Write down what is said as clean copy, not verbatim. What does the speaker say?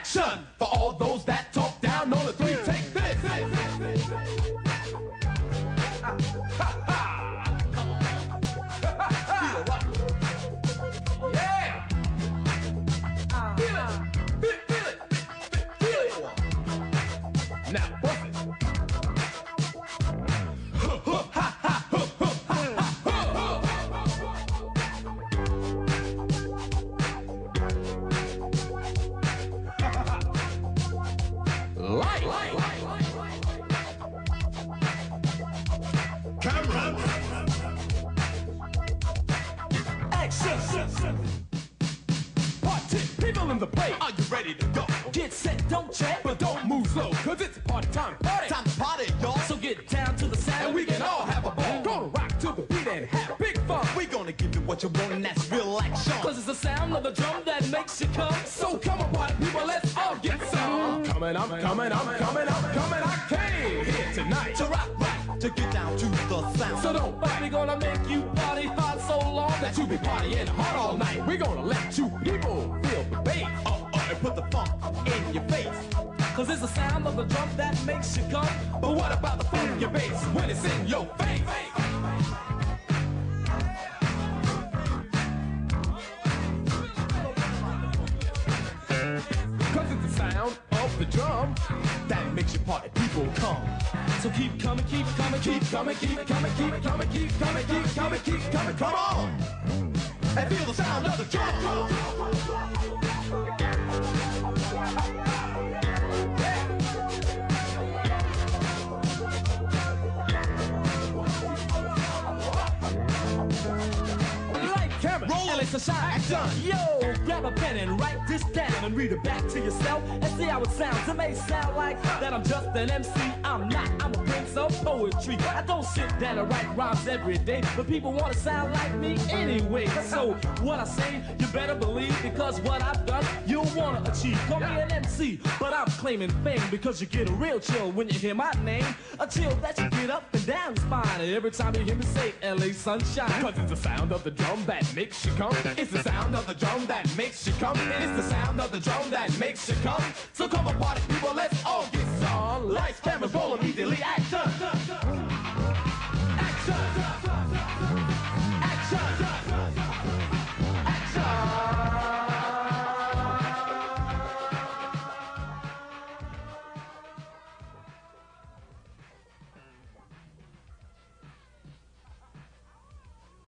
action. For all those that talk down on the three, take this. Now, bust it. Camera. Action. Party people in the place. Are you ready to go? Get set, don't check, but don't move slow, cause it's party time. Party time to party, y'all. So get down to the sound and we can all have a ball. Gonna rock to the beat and have big fun. We gonna give you what you want and that's real action. Cause it's the sound of the drum that makes you come. So come on, party people, let's all get some. I'm coming, I came here tonight to rock, to get down to the sound. So don't fight, we gonna make you party hard so long that you be partying hard all night. We gonna let you people feel the bass. And put the funk in your face. Cause it's the sound of the drum that makes you come. But what about the funk in your bass when it's in your face? Cause it's the sound of the drum that makes your party people come. So keep coming, keep coming, keep coming, keep coming, keep coming, keep coming, keep coming, keep coming, come on! And feel the sound of the drum! Roll it's a shot action. Yo, grab a pen and write this down and read it back to yourself and see how it sounds. It may sound like that I'm just an MC. I'm not, I'm a prince of poetry. I don't sit down and write rhymes every day, but people want to sound like me anyway. So what I say, you better believe, because what I've done, you'll want to achieve. Call me an MC, but I'm claiming fame because you get a real chill when you hear my name. A chill that you get up and down your spine every time you hear me say LA Sunshine. Cause it's the sound of the drum that makes you come. It's the sound of the drum that makes you come. It's the sound of the drum that makes you come. So come on, party people, let's all get some. Lights, cameras, roll immediately, action.